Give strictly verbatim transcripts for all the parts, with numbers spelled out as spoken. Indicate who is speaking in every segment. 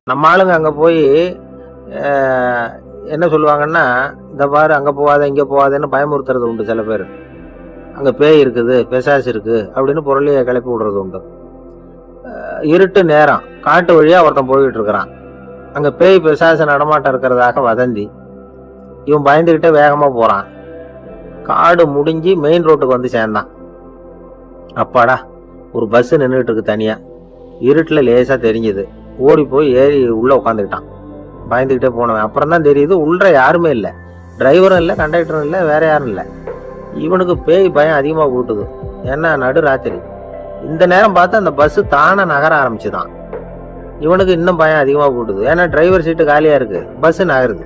Speaker 1: நம்ம ஆளுங்க அங்கே போய் என்ன சொல்லுவாங்கன்னா, இந்த பாரு அங்கே போகாத இங்கே போகாதன்னு பயமுறுத்துறது உண்டு. சில பேர் அங்கே பேய் இருக்குது, பிசாசு இருக்குது அப்படின்னு பொருளையை கிளப்பி விடுறது உண்டு. இருட்டு நேரம் காட்டு வழியாக ஒருத்தன் போய்கிட்டு இருக்கிறான். அங்கே பேய் பிசாசு நடமாட்டம் இருக்கிறதாக வதந்தி. இவன் பயந்துக்கிட்டே வேகமாக போகிறான். காடு முடிஞ்சு மெயின் ரோட்டுக்கு வந்து சேர்ந்தான். அப்பாடா, ஒரு பஸ் நின்றுட்டு இருக்கு தனியா. இருட்டில் லேசா தெரிஞ்சுது. ஓடி போய் ஏறி உள்ள உட்காந்துக்கிட்டான். பயந்துக்கிட்டே போனவன் அப்புறம் தான் தெரியுது உள்ள யாருமே இல்லை. டிரைவரும் இல்லை, கண்டக்டரும் இல்லை, வேற யாரும் இல்லை. இவனுக்கு பேய் பயம் அதிகமாக கூட்டுது. ஏன்னா நடு ராத்திரி. இந்த நேரம் பார்த்து அந்த பஸ் தானே நகர ஆரம்பிச்சுதான். இவனுக்கு இன்னும் பயம் அதிகமாக கூட்டுது. ஏன்னா டிரைவர் சீட்டு காலியா இருக்கு, பஸ் நகருது.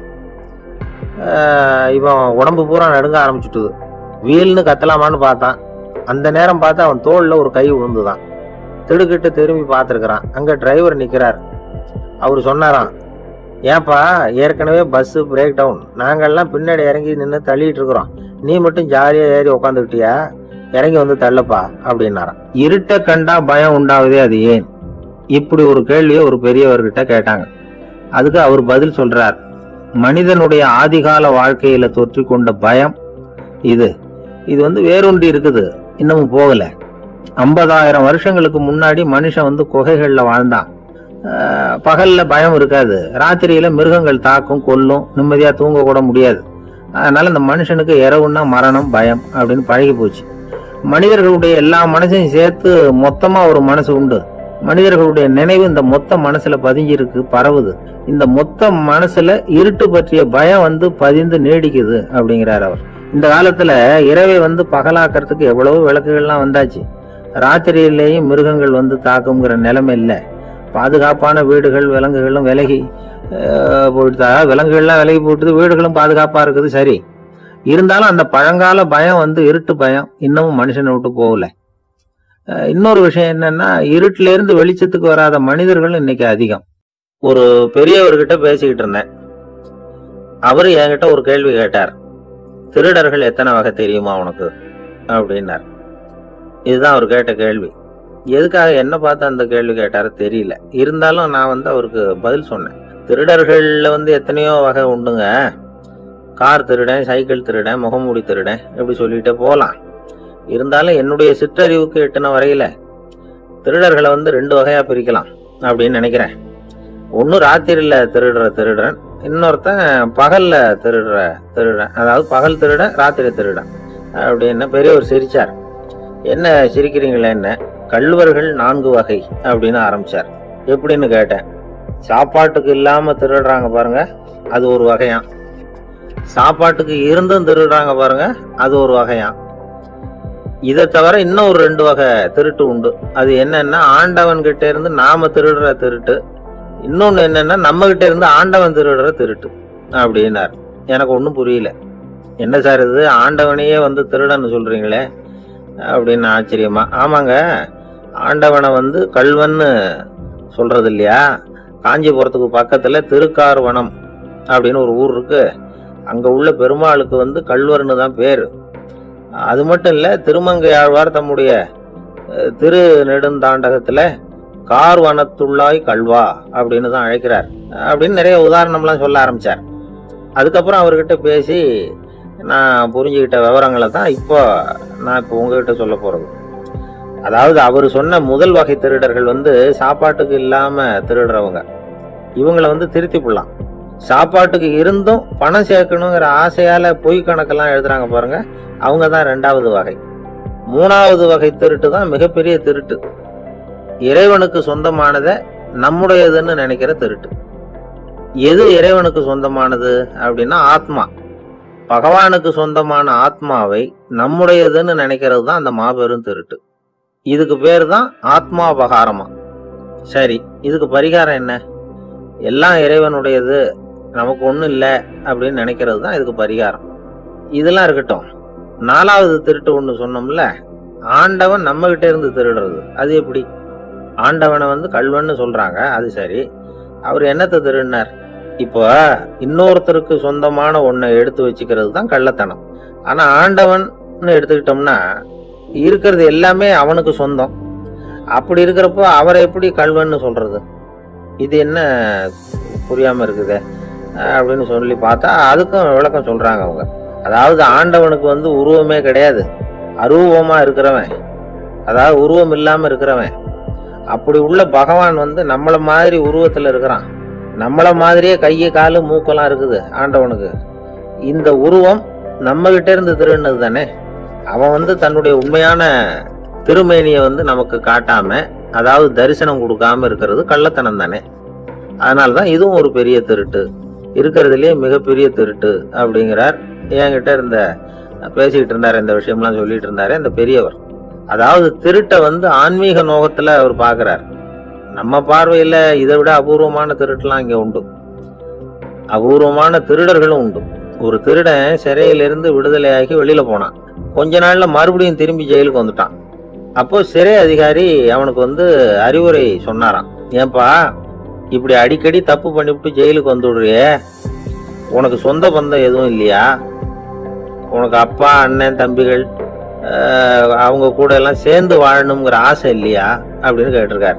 Speaker 1: இவன் உடம்பு பூரா நடுங்க ஆரம்பிச்சுட்டுது. வீல்னு கத்தலாமான்னு பார்த்தான். அந்த நேரம் பார்த்து அவன் தோல்ல ஒரு கை விழுந்துதான். திடுக்கிட்டு திரும்பி பார்த்துருக்கிறான். அங்க டிரைவர் நிக்கிறார். அவரு சொன்னாராம், ஏன்பா ஏற்கனவே பஸ் பிரேக் டவுன், நாங்கள்லாம் பின்னாடி இறங்கி நின்று தள்ளிட்டு இருக்கிறோம், நீ மட்டும் ஜாலியா ஏறி உக்காந்துக்கிட்டியா, இறங்கி வந்து தள்ளப்பா அப்படின்னாராம். இருட்ட கண்டா பயம் உண்டாவதே அது ஏன்? இப்படி ஒரு கேள்வியை ஒரு பெரியவர்கிட்ட கேட்டாங்க. அதுக்கு அவர் பதில் சொல்றார், மனிதனுடைய ஆதிகால வாழ்க்கையில தொற்றி கொண்ட பயம் இது இது வந்து வேரூன்றி இருக்குது, இன்னமும் போகல. ஐம்பதாயிரம் வருஷங்களுக்கு முன்னாடி மனுஷன் வந்து குகைகள்ல வாழ்ந்தான். பகல்ல பயம் இருக்காது, ராத்திரியில மிருகங்கள் தாக்கும், கொல்லும், நிம்மதியா தூங்க கூட முடியாது. அதனால இந்த மனுஷனுக்கு இரவுன்னா மரணம், பயம் அப்படின்னு பழகி போச்சு. மனிதர்களுடைய எல்லா மனசையும் சேர்த்து மொத்தமா ஒரு மனசு உண்டு. மனிதர்களுடைய நினைவு இந்த மொத்த மனசுல பதிஞ்சிருக்கு, பரவுது. இந்த மொத்த மனசுல இருட்டு பற்றிய பயம் வந்து பதிந்து நீடிக்குது அப்படிங்கிறார் அவர். இந்த காலத்துல இரவை வந்து பகலாக்கிறதுக்கு எவ்வளவு விளக்குகள்லாம் வந்தாச்சு. ராத்திரியிலேயும் மிருகங்கள் வந்து தாக்குங்கிற நிலைமை இல்லை. பாதுகாப்பான வீடுகள், விலங்குகளும் விலகி போயிட்டா, விலங்குகள்லாம் விலகி போயிட்டு வீடுகளும் பாதுகாப்பா இருக்குது. சரி, இருந்தாலும் அந்த பழங்கால பயம் வந்து இருட்டு பயம் இன்னமும் மனுஷனை விட்டு போகல. இன்னொரு விஷயம் என்னன்னா, இருட்டுல இருந்து வெளிச்சத்துக்கு வராத மனிதர்கள் இன்னைக்கு அதிகம். ஒரு பெரியவர்கிட்ட பேசிக்கிட்டு இருந்தேன். அவரு என்கிட்ட ஒரு கேள்வி கேட்டார். திருடர்கள் எத்தனை வகை தெரியுமா உனக்கு அப்படின்னார். இதுதான் அவர் கேட்ட கேள்வி. எதுக்காக என்ன பார்த்து அந்த கேள்வி கேட்டாரு தெரியல. இருந்தாலும் நான் வந்து அவருக்கு பதில் சொன்னேன். திருடர்கள்ல வந்து எத்தனையோ வகை உண்டுங்க. கார் திருடன், சைக்கிள் திருடன், முகமூடி திருடன், எப்படி சொல்லிட்டே போகலாம். இருந்தாலும் என்னுடைய சிற்றறிவுக்கு எட்டுன வரையில திருடர்களை வந்து ரெண்டு வகையா பிரிக்கலாம் அப்படின்னு நினைக்கிறேன். ஒன்னு ராத்திரியில திருடுற திருடன், இன்னொருத்தன் பகல்ல திருடுற திருடன். அதாவது பகல் திருடன், ராத்திரி திருடன் அப்படின்னு பெரியவர் சிரிச்சார். என்ன சிரிக்கிறீங்களே, என்ன கள்வர்கள் நான்கு வகை அப்படின்னு ஆரம்பிச்சார். எப்படின்னு கேட்டேன். சாப்பாட்டுக்கு இல்லாம திருடுறாங்க பாருங்க, அது ஒரு வகையாம். சாப்பாட்டுக்கு இருந்தும் திருடுறாங்க பாருங்க, அது ஒரு வகையாம். இதை தவிர இன்னும் ஒரு ரெண்டு வகை திருட்டு உண்டு. அது என்னன்னா, ஆண்டவன் கிட்ட இருந்து நாம திருடுற திருட்டு, இன்னொன்னு என்னன்னா நம்ம கிட்ட இருந்து ஆண்டவன் திருடுற திருட்டு அப்படின்னார். எனக்கு ஒன்றும் புரியல. என்ன சார் இது, ஆண்டவனையே வந்து திருடன்னு சொல்றீங்களே அப்படின்னு ஆச்சரியமா. ஆமாங்க, ஆண்டவனை வந்து கள்வன்னு சொல்றது இல்லையா. காஞ்சிபுரத்துக்கு பக்கத்துல திருக்கார்வனம் அப்படின்னு ஒரு ஊர் இருக்கு. அங்க உள்ள பெருமாளுக்கு வந்து கள்வர்னு தான் பேரு. அது மட்டும் இல்ல, திருமங்கை ஆழ்வார் தம்முடைய திரு நெடுந்தாண்டகத்துல கார்வனத்துள்ளாய் கல்வா அப்படின்னு தான் அழைக்கிறார் அப்படின்னு நிறைய உதாரணம்லாம் சொல்ல ஆரம்பிச்சார். அதுக்கப்புறம் அவர்கிட்ட பேசி நான் புரிஞ்சுக்கிட்ட விவரங்களை தான் இப்போ நான் இப்போ உங்ககிட்ட சொல்ல போறது. அதாவது அவர் சொன்ன முதல் வகை திருடர்கள் வந்து சாப்பாட்டுக்கு இல்லாம திருடுறவங்க. இவங்களை வந்து திருத்தி போடலாம். சாப்பாட்டுக்கு இருந்தும் பணம் சேர்க்கணுங்கிற ஆசையால பொய் கணக்கெல்லாம் எழுதுறாங்க பாருங்க, அவங்க தான் ரெண்டாவது வகை. மூணாவது வகை திருட்டு தான் மிகப்பெரிய திருட்டு. இறைவனுக்கு சொந்தமானதை நம்முடையதுன்னு நினைக்கிற திருட்டு. எது இறைவனுக்கு சொந்தமானது அப்படின்னா ஆத்மா. பகவானுக்கு சொந்தமான ஆத்மாவை நம்முடையதுன்னு நினைக்கிறது தான் அந்த மாபெரும் திருட்டு. இதுக்கு பேர் தான் ஆத்மாபகாரமா. சரி, இதுக்கு பரிகாரம் என்ன? எல்லாம் இறைவனுடையது, நமக்கு ஒண்ணும் இல்லை அப்படின்னு நினைக்கிறது தான் இதுக்கு பரிகாரம். இதெல்லாம் இருக்கட்டும். நாலாவது திருட்டு ஒண்ணு சொன்னோம்ல, ஆண்டவன் நம்ம கிட்ட இருந்து திருடுறது. அது எப்படி? ஆண்டவனை வந்து கள்வன்னு சொல்றாங்க, அது சரி. அவர் என்னத்தை திருடினார்? இப்போ இன்னொருத்தருக்கு சொந்தமான ஒன்றை எடுத்து வச்சுக்கிறது தான் கள்ளத்தனம். ஆனா ஆண்டவன் எடுத்துக்கிட்டோம்னா இருக்கிறது எல்லாமே அவனுக்கு சொந்தம். அப்படி இருக்கிறப்போ அவரை எப்படி கள்வன்னு சொல்றது? இது என்ன புரியாம இருக்குது அப்படின்னு சொல்லி பார்த்தா அதுக்கும் விளக்கம் சொல்றாங்க அவங்க. அதாவது ஆண்டவனுக்கு வந்து உருவமே கிடையாது, அரூபமா இருக்கிறவன், அதாவது உருவம் இல்லாம இருக்கிறவன். அப்படி உள்ள பகவான் வந்து நம்மள மாதிரி உருவத்துல இருக்கிறான். நம்மள மாதிரியே கையை காலு மூக்கெல்லாம் இருக்குது ஆண்டவனுக்கு. இந்த உருவம் நம்ம கிட்ட இருந்து திருடுனது தானே. அவன் வந்து தன்னுடைய உண்மையான திருமேனியை வந்து நமக்கு காட்டாம, அதாவது தரிசனம் கொடுக்காம இருக்கிறது கள்ளத்தனம் தானே. அதனாலதான் இதுவும் ஒரு பெரிய திருட்டு, இருக்கிறதுலயே மிகப்பெரிய திருட்டு அப்படிங்கிறார். என்கிட்ட இருந்த பேசிக்கிட்டு இருந்தாரு, இந்த விஷயம்லாம் சொல்லிட்டு இருந்தாரு இந்த பெரியவர். அதாவது திருட்டை வந்து ஆன்மீக நோகத்துல அவர் பாக்குறார். நம்ம பார்வையில இதை விட அபூர்வமான திருட்டுலாம் இங்க உண்டு, அபூர்வமான திருடர்களும் உண்டு. ஒரு திருடன் சிறையிலிருந்து விடுதலையாகி வெளியில போனான். கொஞ்ச நாள்ல மறுபடியும் திரும்பி ஜெயிலுக்கு வந்துட்டான். அப்போ சிறை அதிகாரி அவனுக்கு வந்து அறிவுரை சொன்னாராம். ஏன்பா இப்படி அடிக்கடி தப்பு பண்ணிவிட்டு ஜெயிலுக்கு வந்துடுறியே, உனக்கு சொந்த பந்தம் எதுவும் இல்லையா? உனக்கு அப்பா அண்ணன் தம்பிகள் அவங்க கூட எல்லாம் சேர்ந்து வாழணுங்கிற ஆசை இல்லையா அப்படின்னு கேட்டிருக்காரு.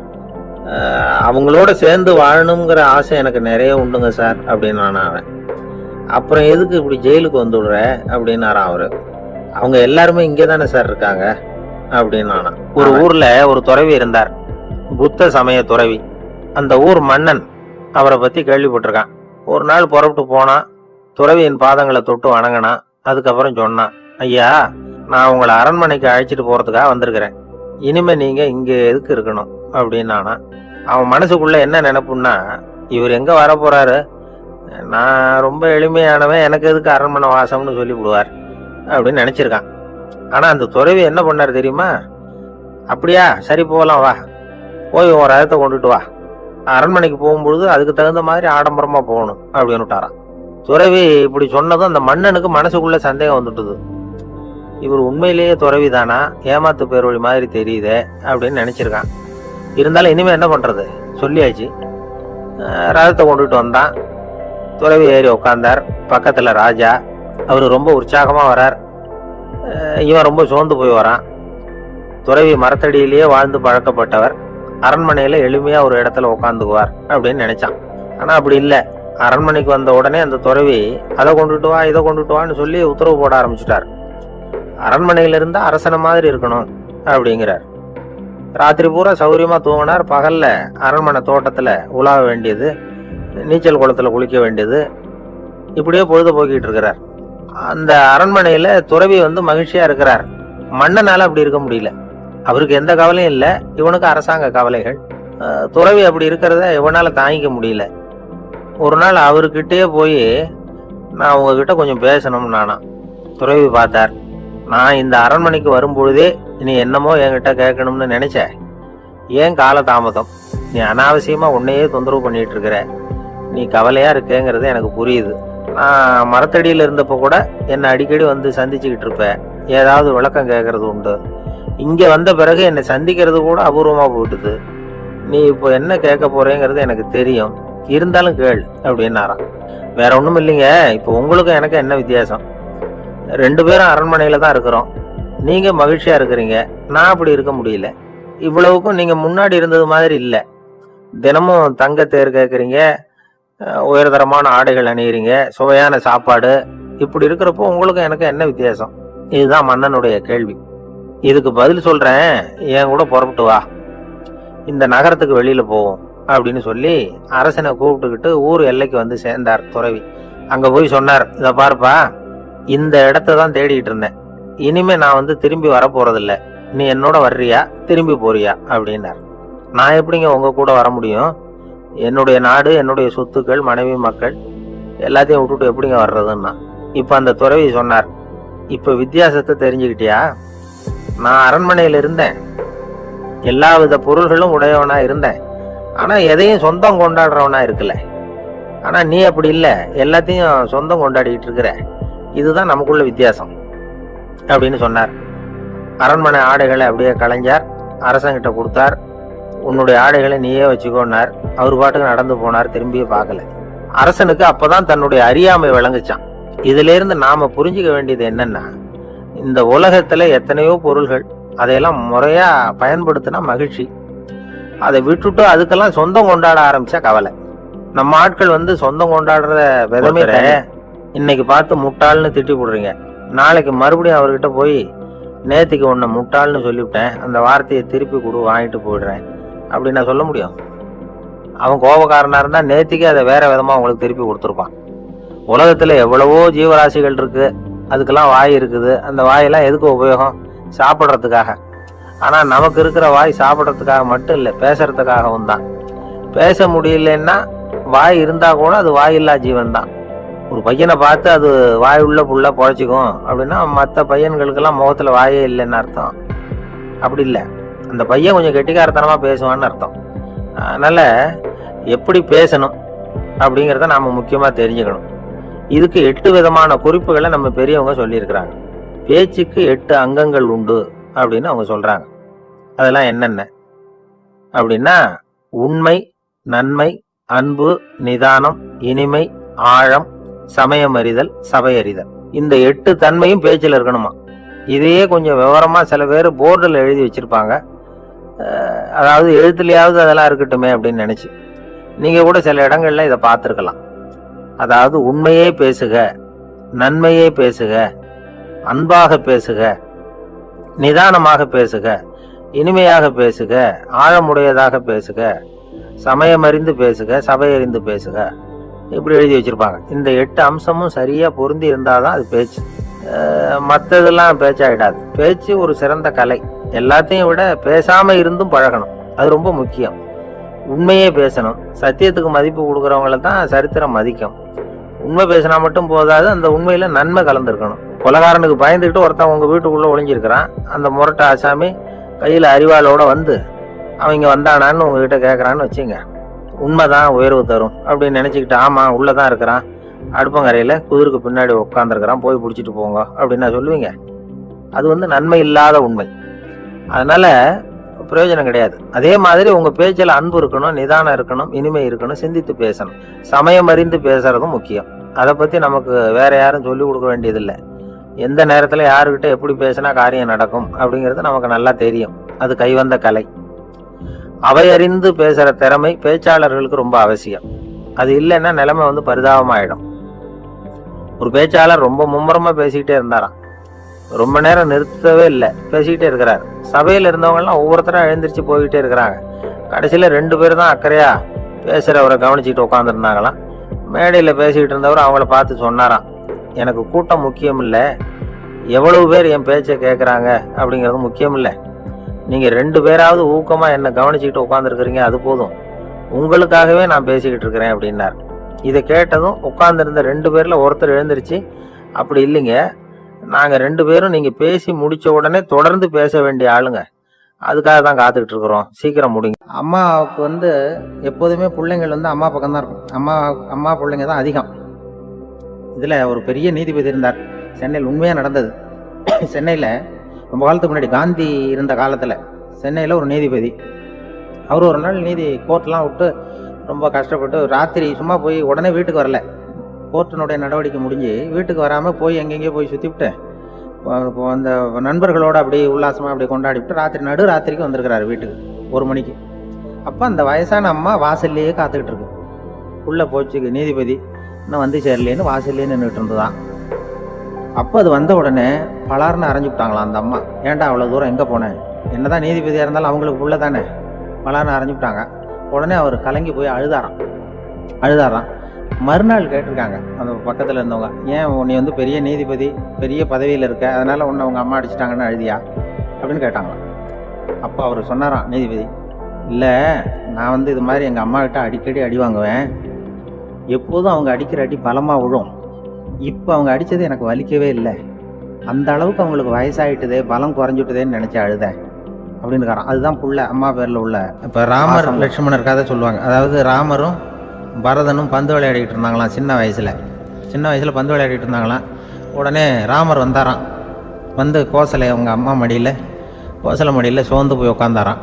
Speaker 1: அவங்களோட சேர்ந்து வாழணுங்கிற ஆசை எனக்கு நிறைய உண்டுங்க சார் அப்படின்னு நான் அவன். அப்புறம் எதுக்கு இப்படி ஜெயிலுக்கு வந்துடுற அப்படின்னாரான் அவரு. அவங்க எல்லாருமே இங்கே தானே சார் இருக்காங்க அப்படின்னு நானா. ஒரு ஊர்ல ஒரு துறவி இருந்தார், புத்த சமய துறவி. அந்த ஊர் மன்னன் அவரை பத்தி கேள்விப்பட்டிருக்கான். ஒரு நாள் புறப்பட்டு போனா, துறவியின் பாதங்களை தொட்டு வணங்கினான். அதுக்கப்புறம் சொன்னான், ஐயா நான் உங்களை அரண்மனைக்கு அழைச்சிட்டு போறதுக்காக வந்திருக்கிறேன், இனிமே நீங்க இங்க எதுக்கு இருக்கணும் அப்படின்னு நானா. அவன் மனசுக்குள்ள என்ன நினைப்புன்னா, இவர் எங்க வர போறாரு, நான் ரொம்ப எளிமையானவன், எனக்கு எதுக்கு அரண்மனை வாசம்னு சொல்லி விடுவார் அப்படின்னு நினைச்சிருக்கான். ஆனா அந்த துறவி என்ன பண்ணாரு தெரியுமா? அப்படியா, சரி போகலாம், வா போய் ஒரு ரதத்தை கொண்டுட்டு வா, அரண்மனைக்கு போகும்பொழுது அதுக்கு தகுந்த மாதிரி ஆடம்பரமா போகணும் அப்படின்னு விட்டாரான். துறவி இப்படி சொன்னதும் அந்த மன்னனுக்கு மனசுக்குள்ள சந்தேகம் வந்துட்டுது. இவர் உண்மையிலேயே துறவி தானா, ஏமாத்து பேரொழி மாதிரி தெரியுதே அப்படின்னு நினைச்சிருக்கான். இருந்தாலும் இனிமே என்ன பண்றது, சொல்லியாச்சு. ரதத்தை கொண்டுட்டு வந்தான். துறவி ஏறி உட்கார்ந்தார். பக்கத்துல ராஜா, அவரு ரொம்ப உற்சாகமா வரார். இவன் ரொம்ப சோர்ந்து போய் வரான். துறவி மரத்தடியிலேயே வாழ்ந்து பழக்கப்பட்டவர், அரண்மனையில எளிமையா ஒரு இடத்துல உட்காந்துக்குவார் அப்படின்னு நினைச்சான். ஆனா அப்படி இல்லை. அரண்மனைக்கு வந்த உடனே அந்த துறவி அதை கொண்டுட்டு வா இதை கொண்டுட்டு வான்னு சொல்லி உத்தரவு போட ஆரம்பிச்சுட்டார். அரண்மனையில இருந்தா அரசனை மாதிரி இருக்கணும் அப்படிங்கிறார். ராத்திரி பூரா சௌரியமா தூங்கினார். பகல்ல அரண்மனை தோட்டத்துல உலாவ வேண்டியது, நீச்சல் குளத்துல குளிக்க வேண்டியது, இப்படியே பொழுது போக்கிட்டு இருக்கிறார். அந்த அரண்மனையில துறவி வந்து மகிழ்ச்சியா இருக்கிறார். மன்னனால அப்படி இருக்க முடியல. அவருக்கு எந்த கவலையும் இல்லை, இவனுக்கு அரசாங்க கவலைகள். துறவி அப்படி இருக்கிறத இவனால தாங்கிக்க முடியல. ஒரு நாள் அவர்கிட்டயே போய், நான் உங்ககிட்ட கொஞ்சம் பேசணும் நானா. துறவி பார்த்தார். நான் இந்த அரண்மனைக்கு வரும்பொழுதே நீ என்னமோ என்கிட்ட கேட்கணும்னு நினைச்ச, ஏன் கால தாமதம்? நீ அனாவசியமா உன்னையே தொந்தரவு பண்ணிட்டு இருக்கிற, நீ கவலையா இருக்கேங்கிறது எனக்கு புரியுது. நான் மரத்தடியில இருந்தப்போ கூட என்னை அடிக்கடி வந்து சந்திச்சுக்கிட்டு இருப்ப, ஏதாவது விளக்கம் கேட்கறது உண்டு. இங்க வந்த பிறகு என்னை சந்திக்கிறது கூட அபூர்வமா போயிட்டுது. நீ இப்போ என்ன கேட்க போறேங்கிறது எனக்கு தெரியும், இருந்தாலும் கேள் அப்படின்னாராம். வேற ஒண்ணும் இல்லைங்க, இப்போ உங்களுக்கும் எனக்கு என்ன வித்தியாசம்? ரெண்டு பேரும் அரண்மனையில தான் இருக்கிறோம். நீங்க மகிழ்ச்சியா இருக்கிறீங்க, நான் அப்படி இருக்க முடியல. இவ்வளவுக்கும் நீங்க முன்னாடி இருந்தது மாதிரி இல்லை. தினமும் தங்க தேர் கேட்குறீங்க, உயர்தரமான ஆடைகள் அணியிறீங்க, சுவையான சாப்பாடு. இப்படி இருக்கிறப்போ உங்களுக்கு எனக்கு என்ன வித்தியாசம்? இதுதான் மன்னனுடைய கேள்வி. இதுக்கு பதில் சொல்றேன், என் கூட புறப்பட்டு வா, இந்த நகரத்துக்கு வெளியில போவோம் அப்படின்னு சொல்லி அரசனை கூப்பிட்டுக்கிட்டு ஊர் எல்லைக்கு வந்து சேர்ந்தார் துறவி. அங்க போய் சொன்னார், இத பாருப்பா, இந்த இடத்த தான் தேடிட்டு இருந்தேன், இனிமே நான் வந்து திரும்பி வர போறதில்ல, நீ என்னோட வர்றியா திரும்பி போறியா அப்படின்னார். நான் எப்படிங்க உங்க கூட வர முடியும்? என்னுடைய நாடு, என்னுடைய சொத்துக்கள், மனைவி மக்கள் எல்லாத்தையும் விட்டுட்டு எப்படிங்க வர்றதுன்னா. இப்ப அந்த துறவி சொன்னார், இப்ப வித்தியாசத்தை தெரிஞ்சுக்கிட்டியா? நான் அரண்மனையில இருந்தேன், எல்லா வித பொருள்களும் உடையவனா இருந்தேன், ஆனா எதையும் சொந்தம் கொண்டாடுறவனா இருக்கல. ஆனா நீ அப்படி இல்லை, எல்லாத்தையும் சொந்தம் கொண்டாடிட்டு இருக்கிற. இதுதான் நமக்குள்ள வித்தியாசம் அப்படின்னு சொன்னார். அரண்மனை ஆடைகளை அப்படியே கலைஞர் அரசங்கிட்ட கொடுத்தார். உன்னுடைய ஆடைகளை நீயே வச்சுக்கோன்னார். அவர் பாட்டுக்கு நடந்து போனார், திரும்பியே பார்க்கல. அரசனுக்கு அப்பதான் தன்னுடைய அறியாமை விளங்குச்சான். இதுல இருந்து நாம புரிஞ்சுக்க வேண்டியது என்னன்னா, இந்த உலகத்துல எத்தனையோ பொருள்கள், அதையெல்லாம் முறையா பயன்படுத்தினா மகிழ்ச்சி. அதை விட்டுட்டு அதுக்கெல்லாம் சொந்தம் கொண்டாட ஆரம்பிச்சா கவலை. நம்ம ஆட்கள் வந்து சொந்தம் கொண்டாடுற விதமே இன்னைக்கு பார்த்து முட்டாள்னு திட்டி போடுறீங்க, நாளைக்கு மறுபடியும் அவர்கிட்ட போய் நேத்திக்கு உன்னை முட்டாள்னு சொல்லிவிட்டேன், அந்த வார்த்தையை திருப்பி கொடு வாங்கிட்டு போயிடுறேன் அப்படின்னு நான் சொல்ல முடியும்? அவன் கோபக்காரனா இருந்தா நேத்திக்கு அதை வேற விதமா உங்களுக்கு திருப்பி கொடுத்துருப்பான். உலகத்துல எவ்வளவோ ஜீவராசிகள் இருக்கு, அதுக்கெல்லாம் வாய் இருக்குது. அந்த வாயெல்லாம் எதுக்கு உபயோகம்? சாப்பிட்றதுக்காக. ஆனா நமக்கு இருக்கிற வாய் சாப்பிட்றதுக்காக மட்டும் இல்லை, பேசுறதுக்காகவும் தான். பேச முடியலன்னா வாய் இருந்தா கூட அது வாய் இல்லா ஜீவன் தான். ஒரு பையனை பார்த்து அது வாய் உள்ள புள்ள பொழைச்சிக்கும் அப்படின்னா மற்ற பையன்களுக்கெல்லாம் முகத்துல வாயே இல்லைன்னு அர்த்தம். அப்படி இல்லை, அந்த பையன் கொஞ்சம் கெட்டிக்காரத்தனமா பேசுவான்னு அர்த்தம். அதனால எப்படி பேசணும் அப்படிங்கிறத நாம முக்கியமா தெரிஞ்சுக்கணும். இதுக்கு எட்டு விதமான குறிப்புகளை நம்ம பெரியவங்க சொல்லியிருக்கிறாங்க. பேச்சுக்கு எட்டு அங்கங்கள் உண்டு அப்படின்னு அவங்க சொல்றாங்க. அதெல்லாம் என்னென்ன அப்படின்னா, உண்மை, நன்மை, அன்பு, நிதானம், இனிமை, ஆழம், சமயம் அறிதல், சபை அறிதல். இந்த எட்டு தன்மையும் பேச்சில் இருக்கணுமா. இதையே கொஞ்சம் விவரமா சில பேர் போர்டில் எழுதி வச்சிருப்பாங்க. அதாவது எழுத்துலையாவது அதெல்லாம் இருக்கட்டுமே அப்படின்னு நினைச்சு நீங்க கூட சில இடங்கள்ல இதை பார்த்துருக்கலாம். அதாவது உண்மையே பேசுக, நன்மையே பேசுக, அன்பாக பேசுக, நிதானமாக பேசுக, இனிமையாக பேசுக, ஆழமுடையதாக பேசுக, சமயம் அறிந்து பேசுக, சபை அறிந்து பேசுக, இப்படி எழுதி வச்சிருப்பாங்க. இந்த எட்டு அம்சமும் சரியா பொருந்தி இருந்தாதான் அது பேச்சு. மற்றதெல்லாம் பேச்சாயிடாது. பேச்சு ஒரு சிறந்த கலை. எல்லாத்தையும் விட பேசாம இருந்தும் பழகணும், அது ரொம்ப முக்கியம். உண்மையே பேசணும். சத்தியத்துக்கு மதிப்பு கொடுக்குறவங்கள தான் சரித்திரம் மதிக்கும். உண்மை பேசினா மட்டும் போதாது, அந்த உண்மையில நன்மை கலந்துருக்கணும். கொலகாரனுக்கு பயந்துக்கிட்டு ஒருத்தன் உங்க வீட்டுக்குள்ள ஒளிஞ்சிருக்கிறான். அந்த முரட்ட ஆசாமி கையில அறிவாளோட வந்து அவங்க வந்தானான்னு உங்ககிட்ட கேட்கறான்னு வச்சுங்க. உண்மைதான் உயர்வு தரும் அப்படின்னு நினைச்சுக்கிட்டு, ஆமா உள்ளதான் இருக்கிறான், அடுப்பங்கரையில குதிருக்கு பின்னாடி உட்காந்துருக்கிறான், போய் பிடிச்சிட்டு போங்க அப்படின்னு சொல்லுவீங்க? அது வந்து நன்மை இல்லாத உண்மை. அதனால பிரயோஜனம் கிடையாது. அதே மாதிரி உங்க பேச்சில் அன்பு இருக்கணும், நிதானம் இருக்கணும், இனிமை இருக்கணும், சிந்தித்து பேசணும், சமயம் அறிந்து பேசுறதும் முக்கியம். அதை பத்தி நமக்கு வேற யாரும் சொல்லி கொடுக்க வேண்டியதில்லை. எந்த நேரத்துல யாருக்கிட்ட எப்படி பேசினா காரியம் நடக்கும் அப்படிங்கிறது நமக்கு நல்லா தெரியும். அது கைவந்த கலை. அவையறிந்து பேசுற திறமை பேச்சாளர்களுக்கு ரொம்ப அவசியம். அது இல்லைன்னா நிலைமை வந்து பரிதாபமாயிடும். ஒரு பேச்சாளர் ரொம்ப மும்முரமா பேசிக்கிட்டே இருந்தாராம். ரொம்ப நேரம் நிறுத்தவே இல்லை, பேசிக்கிட்டே இருக்கிறார். சபையில இருந்தவங்க எல்லாம் ஒவ்வொருத்தரா எழுந்திரிச்சு போய்கிட்டே இருக்கிறாங்க. கடைசியில ரெண்டு பேர் தான் அக்கறையா பேசுறவரை கவனிச்சுட்டு உட்காந்துருந்தாங்களாம். மேடையில பேசிக்கிட்டு இருந்தவர் அவங்கள பார்த்து சொன்னாராம், எனக்கு கூட்டம் முக்கியம் இல்லை, எவ்வளவு பேர் என் பேச்சை கேட்குறாங்க அப்படிங்கிறது முக்கியம் இல்லை. நீங்க ரெண்டு பேராவது ஊக்கமா என்னை கவனிச்சுக்கிட்டு உட்காந்துருக்கிறீங்க, அது போதும். உங்களுக்காகவே நான் பேசிக்கிட்டு இருக்கிறேன் அப்படின்னார். இதை கேட்டதும் உட்கார்ந்துருந்த ரெண்டு பேர்ல ஒருத்தர் எழுந்திருச்சு, அப்படி இல்லைங்க, நாங்க ரெண்டு பேரும் நீங்க பேசி முடிச்ச உடனே தொடர்ந்து பேச வேண்டிய ஆளுங்க, அதுக்காக தான் காத்துக்கிட்டு இருக்கிறோம், சீக்கிரம் முடிங்க. அம்மாவுக்கு வந்து எப்போதுமே பிள்ளைங்கள் வந்து அம்மா பக்கம் தான் இருக்கும். அம்மா அம்மா பிள்ளைங்க தான் அதிகம். இதுல ஒரு பெரிய நீதிபதி இருந்தார், சென்னையில். உண்மையா நடந்தது. சென்னையில ரொம்ப காலத்துக்கு முன்னாடி, காந்தி இருந்த காலத்துல சென்னையில ஒரு நீதிபதி. அவர் ஒரு நாள் நீதி கோர்ட்லாம் விட்டு ரொம்ப கஷ்டப்பட்டு ராத்திரி சும்மா போய் உடனே வீட்டுக்கு வரல. கோர்ட்டினுடைய நடவடிக்கை முடிஞ்சு வீட்டுக்கு வராமல் போய் எங்கெங்கேயோ போய் சுற்றிவிட்டு அந்த நண்பர்களோடு அப்படி உல்லாசமாக அப்படி கொண்டாடிவிட்டு ராத்திரி நடு ராத்திரிக்கு வந்திருக்கிறாரு வீட்டுக்கு ஒரு மணிக்கு. அப்போ அந்த வயசான அம்மா வாசல்லையே காத்துக்கிட்டு இருக்கு. உள்ளே போச்சு நீதிபதி இன்னும் வந்து சேரலேன்னு வாசல்லையே நின்றுட்டு இருந்துதான். அப்போ அது வந்த உடனே பலார்னு அரைஞ்சு விட்டாங்களாம் அந்த அம்மா. ஏன்டா அவ்வளோ தூரம் எங்கே போனேன், என்னதான் நீதிபதியாக இருந்தாலும் அவங்களுக்கு உள்ள தானே, பலார்னு அரைஞ்சு விட்டாங்க. உடனே அவர் கலங்கி போய் அழுதாராம் அழுதாராம் மறுநாள் கேட்டிருக்காங்க அந்த பக்கத்தில் இருந்தவங்க, ஏன் நீ வந்து பெரிய நீதிபதி, பெரிய பதவியில் இருக்க, அதனால உன்னை அவங்க அம்மா அடிச்சிட்டாங்கன்னு அழுதியா அப்படின்னு கேட்டாங்களாம். அப்போ அவர் சொன்னாராம் நீதிபதி, இல்லை நான் வந்து இது மாதிரி எங்கள் அம்மா கிட்ட அடிக்கடி அடி வாங்குவேன், எப்போதும் அவங்க அடிக்கிற அடி பலமாக விழும், இப்போ அவங்க அடித்தது எனக்கு வலிக்கவே இல்லை, அந்த அளவுக்கு அவங்களுக்கு வயசாகிட்டுதே, பலம் குறைஞ்சிட்டுதேன்னு நினச்சி அழுதேன் அப்படின்னு காரம். அதுதான் புள்ள அம்மா பேரில் உள்ள. இப்போ ராமர் லட்சுமணர் கதை சொல்லுவாங்க. அதாவது ராமரும் பரதனும் பந்து விளையாடிக்கிட்டு இருந்தாங்களாம் சின்ன வயசில். சின்ன வயசில் பந்து விளையாடிட்டு இருந்தாங்களாம். உடனே ராமர் வந்தாராம். வந்து கோசலை அவங்க அம்மா மடியில், கோசலை மடியில் சோர்ந்து போய் உட்காந்தாராம்.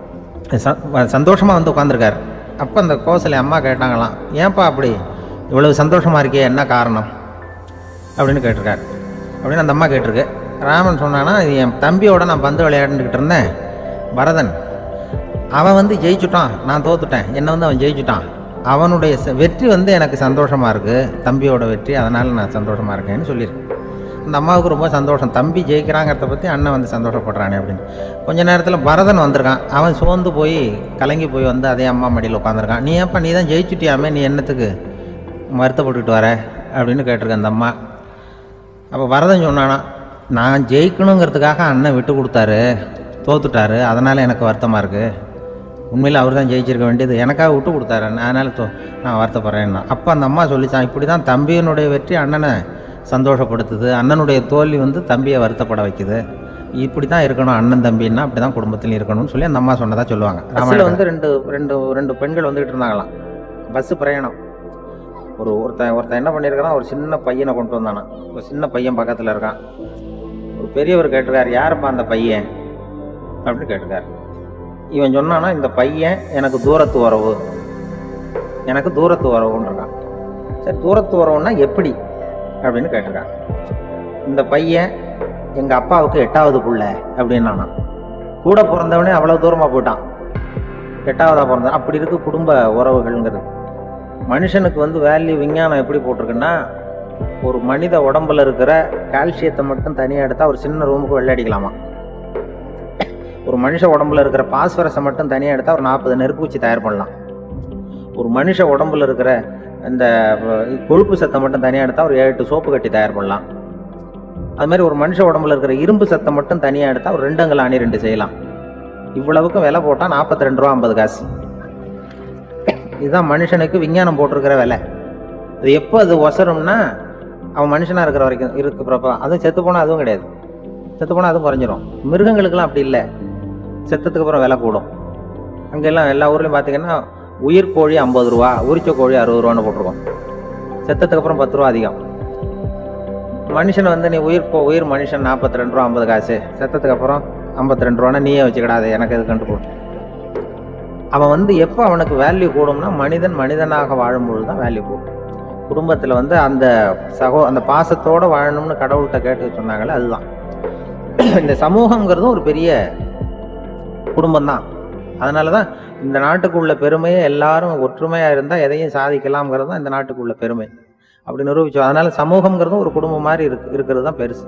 Speaker 1: சந்தோஷமாக வந்து உட்காந்துருக்காரு. அப்போ அந்த கோசலை அம்மா கேட்டாங்களாம், ஏன்ப்பா அப்படி இவ்வளவு சந்தோஷமாக இருக்கே, என்ன காரணம் அப்படின்னு கேட்டிருக்காரு. அப்படின்னு அந்த அம்மா கேட்டிருக்கு. ராமன் சொன்னான்னா, என் தம்பியோட நான் பந்து விளையாண்டுக்கிட்டு இருந்தேன், பரதன்,
Speaker 2: அவன் வந்து ஜெயிச்சுட்டான், நான் தோத்துட்டேன், என்னை வந்து அவன் ஜெயிச்சுட்டான், அவனுடைய வெற்றி வந்து எனக்கு சந்தோஷமாக இருக்குது, தம்பியோட வெற்றி, அதனால் நான் சந்தோஷமாக இருக்கேன்னு சொல்லியிருக்கேன். அந்த அம்மாவுக்கு ரொம்ப சந்தோஷம், தம்பி ஜெயிக்கிறாங்கிறத பற்றி அண்ணன் வந்து சந்தோஷப்படுறானே அப்படின்னு. கொஞ்ச நேரத்தில் பரதன் வந்திருக்கான், அவன் சோர்ந்து போய் கலங்கி போய் வந்து அதே அம்மா மடியில் உட்காந்துருக்கான். நீ ஏப்பா நீ தான் ஜெயிச்சுட்டியாமே, நீ என்னத்துக்கு வருத்தப்பட்டுக்கிட்டு வர அப்படின்னு கேட்டிருக்கேன் அந்த அம்மா. அப்போ பரதன் சொன்னானா, நான் ஜெயிக்கணுங்கிறதுக்காக அண்ணன் விட்டு கொடுத்தாரு, தோத்துட்டாரு, அதனால் எனக்கு வருத்தமாக இருக்குது. உண்மையில் அவர் தான் ஜெயிச்சிருக்க வேண்டியது, எனக்காக விட்டு கொடுத்தாரு, அதனால் தோ நான் வருத்தப்படுறேன்னா. அப்போ அந்த அம்மா சொல்லித்தான், இப்படி தான் தம்பியினுடைய வெற்றி அண்ணனை சந்தோஷப்படுத்துது, அண்ணனுடைய தோல்வி வந்து தம்பியை வருத்தப்பட வைக்குது, இப்படி தான் இருக்கணும் அண்ணன் தம்பின்னா, அப்படி தான் குடும்பத்தில் இருக்கணும்னு சொல்லி அந்த அம்மா சொன்னதாக சொல்லுவாங்க. பஸ்ஸில் வந்து ரெண்டு ரெண்டு ரெண்டு பெண்கள் வந்துக்கிட்டு இருந்தாங்களாம், பஸ்ஸு பிரயாணம். ஒரு ஒருத்தன் ஒருத்தன் என்ன பண்ணியிருக்கான், ஒரு சின்ன பையனை கொண்டு வந்தானா, ஒரு சின்ன பையன் பக்கத்தில் இருக்கான். ஒரு பெரியவர் கேட்டிருக்காரு, யாருப்பா அந்த பையன் அப்படின்னு கேட்டிருக்காரு. இவன் சொன்னானா, இந்த பையன் எனக்கு தூரத்து உறவு, எனக்கு தூரத்து உறவுன்னு இருக்கான். சரி, தூரத்து உறவுன்னா எப்படி அப்படின்னு கேட்டிருக்கான். இந்த பையன் எங்கள் அப்பாவுக்கு எட்டாவது புள்ள அப்படின்னானா. கூட பிறந்தவனே அவ்வளோ தூரமாக போயிட்டான், எட்டாவதாக பிறந்தான். அப்படி இருக்கு குடும்ப உறவுகள்ங்கிறது. மனுஷனுக்கு வந்து வேல்யூ விஞ்ஞானம் எப்படி போட்டிருக்குன்னா, ஒரு மனித உடம்புல இருக்கிற கால்சியத்தை மட்டும் தனியாக எடுத்தால் ஒரு சின்ன ரூமுக்கு வெள்ளை அடிக்கலாமா. ஒரு மனுஷ உடம்புல இருக்கிற பாஸ்பரஸை மட்டும் தனியாக எடுத்தால் ஒரு நாற்பது நெருப்பு வச்சு தயார் பண்ணலாம். ஒரு மனுஷ உடம்புல இருக்கிற இந்த கொழுப்பு சத்தை மட்டும் தனியாக எடுத்தால் ஒரு ஏழு எட்டு சோப்பு கட்டி தயார் பண்ணலாம். அது மாதிரி ஒரு மனுஷ உடம்புல இருக்கிற இரும்பு சத்தை மட்டும் தனியாக எடுத்தால் ஒரு ரெண்டு அங்கல் ஆணி ரெண்டு செய்யலாம். இவ்வளவுக்கும் விலை போட்டால் நாற்பத்தி ரெண்டு ரூபா ஐம்பது காசு. இதுதான் மனுஷனுக்கு விஞ்ஞானம் போட்டிருக்கிற விலை. அது எப்போ அது ஒசரும்னா, அவன் மனுஷனாக இருக்கிற வரைக்கும் இருக்கிறப்ப. அதுவும் செத்து போனால் அதுவும் கிடையாது, செத்து போனால் அதுவும் குறைஞ்சிரும். மிருகங்களுக்கெல்லாம் அப்படி இல்லை, செத்ததுக்கு அப்புறம் விலை கூடும். அங்கெல்லாம் எல்லா ஊர்லேயும் பார்த்தீங்கன்னா உயிர் கோழி ஐம்பது ரூபா, உரிச்ச கோழி அறுபது ரூபான்னு போட்டிருக்கோம். செத்ததுக்கு அப்புறம் பத்து ரூபா அதிகம். மனுஷனை வந்து நீ உயிர் போ உயிர் மனுஷன் நாற்பத்தி ரெண்டு ரூபா ஐம்பது காசு, செத்ததுக்கு அப்புறம் ஐம்பத்தி ரெண்டு ரூபானா நீயே வச்சுக்கிடாது, எனக்கு எது கண்டு போடும். அவன் வந்து எப்போ அவனுக்கு வேல்யூ கூடும்னா, மனிதன் மனிதனாக வாழும்பொழுது தான் வேல்யூ கூடும். குடும்பத்தில் வந்து அந்த சகோ அந்த பாசத்தோடு வாழணும்னு கடவுள்கிட்ட கேட்டு சொன்னாங்களே, அதுதான். இந்த சமூகங்கிறதும் ஒரு பெரிய குடும்பம் தான். அதனால தான் இந்த நாட்டுக்குள்ள பெருமையை எல்லாரும் ஒற்றுமையாக இருந்தால் எதையும் சாதிக்கலாம்ங்கிறது தான் இந்த நாட்டுக்குள்ள பெருமை. அப்படி நிரூபிச்சோம். அதனால சமூகம்ங்கிறதும் ஒரு குடும்பம் மாதிரி இருக்கு இருக்கிறது தான் பெருசு.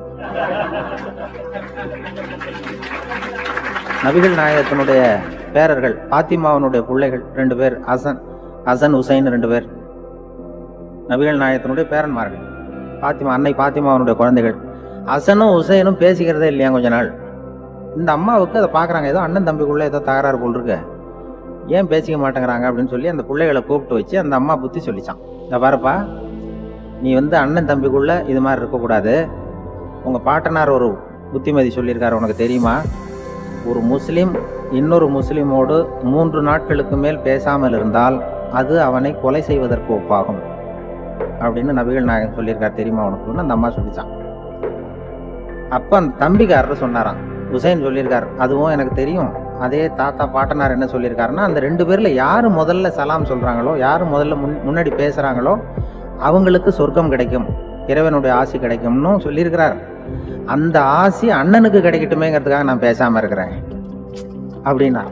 Speaker 2: நபிகள் நாயகத்தினுடைய பேரர்கள் பாத்திமாவனுடைய பிள்ளைகள் ரெண்டு பேர், ஹசன் ஹசன் ஹுசைன் ரெண்டு பேர் நபிகள் நாயகத்தினுடைய பேரன்மார்கள். பாத்திமா அன்னை பாத்திமாவனுடைய குழந்தைகள். ஹசனும் ஹுசைனும் பேசிக்கிறதே இல்லையா கொஞ்ச நாள். இந்த அம்மாவுக்கு அதை பார்க்குறாங்க, ஏதோ அண்ணன் தம்பிக்குள்ளே ஏதோ தகராறு போல் இருக்கு, ஏன் பேசிக்க மாட்டேங்கிறாங்க அப்படின்னு சொல்லி அந்த பிள்ளைகளை கூப்பிட்டு வச்சு அந்த அம்மா புத்தி சொல்லிச்சான். இதை பாருப்பா, நீ வந்து அண்ணன் தம்பிக்குள்ளே இது மாதிரி இருக்கக்கூடாது. உங்கள் பாட்டனார் ஒரு புத்திமதி சொல்லியிருக்காரு, உனக்கு தெரியுமா? ஒரு முஸ்லீம் இன்னொரு முஸ்லீமோடு மூன்று நாட்களுக்கு மேல் பேசாமல் இருந்தால் அது அவனை கொலை செய்வதற்கு ஒப்பாகும் அப்படின்னு நபிகள் நாயகம் சொல்லியிருக்காரு, தெரியுமா உனக்குன்னு அந்த அம்மா சொல்லிச்சான். அப்போ அந்த தம்பிக்காரர் சொன்னாராம், ஹுசைன் சொல்லியிருக்கார், அதுவும் எனக்கு தெரியும். அதே தாத்தா பாட்டனார் என்ன சொல்லியிருக்காருன்னா, அந்த ரெண்டு பேரில் யார் முதல்ல சலாம் சொல்கிறாங்களோ, யார் முதல்ல முன் முன்னாடி பேசுகிறாங்களோ அவங்களுக்கு சொர்க்கம் கிடைக்கும், இறைவனுடைய ஆசி கிடைக்கும்னு சொல்லியிருக்கிறார். அந்த ஆசி அண்ணனுக்கு கிடைக்கட்டுமேங்கிறதுக்காக நான் பேசாமல் இருக்கிறேன் அப்படின்னா.